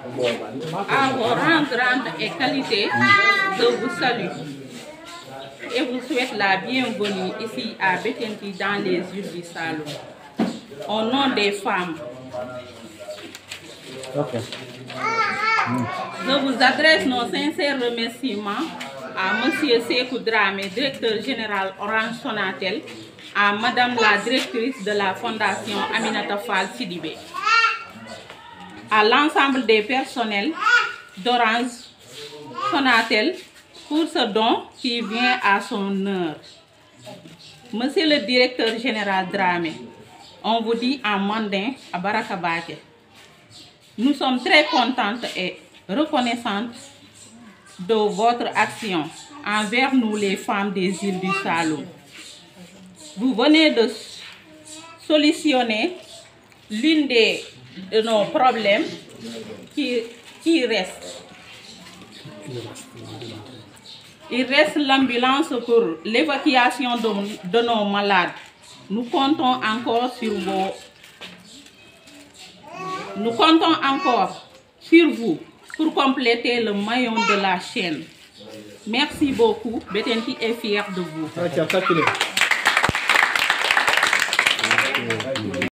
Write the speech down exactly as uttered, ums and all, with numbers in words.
À vos rangs, grande et qualité, je vous salue et vous souhaite la bienvenue ici à Bettenty dans les îles du Saloum. Au nom des femmes, okay. je vous adresse nos sincères remerciements à Monsieur Sékou Dramé, directeur général Orange Sonatel, à Madame la directrice de la Fondation Aminata Fall Sidibé, à l'ensemble des personnels d'Orange Sonatel pour ce don qui vient à son heure. Monsieur le directeur général Dramé, on vous dit en mandin à Barakabake. Nous sommes très contentes et reconnaissantes de votre action envers nous les femmes des îles du Saloum. Vous venez de solutionner l'une des de nos problèmes qui, qui reste. Il reste l'ambulance pour l'évacuation de, de nos malades. Nous comptons encore sur vos... Nous comptons encore sur vous pour compléter le maillon de la chaîne. Merci beaucoup. Bettenty est fier de vous.